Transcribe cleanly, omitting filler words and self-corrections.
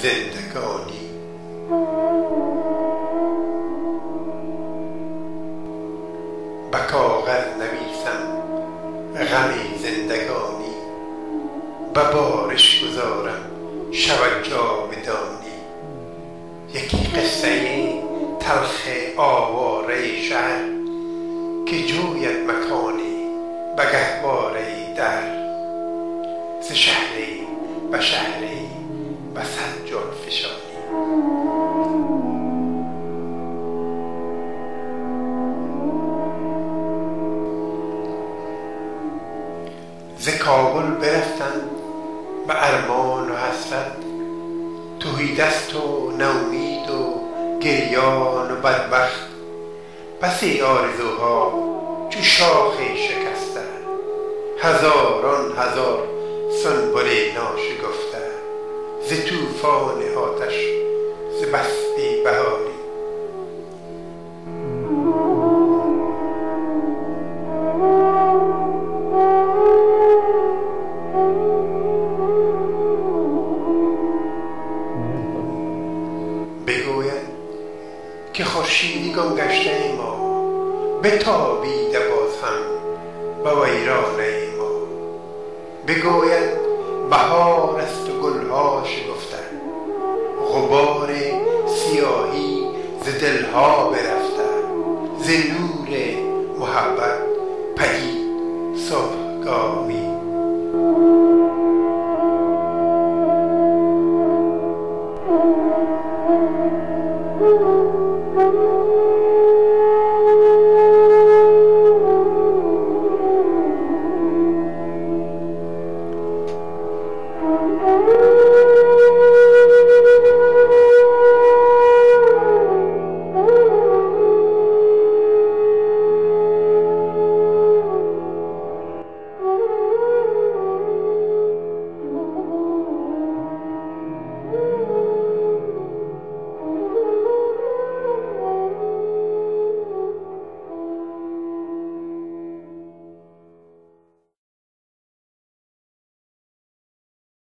زندگانی. به کاغذ نویسم غم زندگانی، به بارش گذارم شب جاودانی. یکی قصه تلخ آواره شهر، که جوید مکانی به گهواره در. ز شهری به شهری به صد جان فشانی. ز کابل برفتند به ارمان و حسرت، تهیدست و نومید و گریان و بدبخت. بسی آرزوها چو شاخه شکسته، هزاران هزار سنبل ناشکفته. ز طوفان آتش ز بسته بهاری. بگوید که خورشیدی گم گشته ما، بتابیده باز هم به ویرانه ما. بگوید بهار است و گلها شکفته، غبار سیاهی ز دلها برفته. ز نور محبت پدید صبحگاهی.